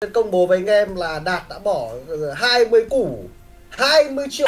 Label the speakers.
Speaker 1: Công bố với anh em là Đạt đã bỏ 20 củ 20 triệu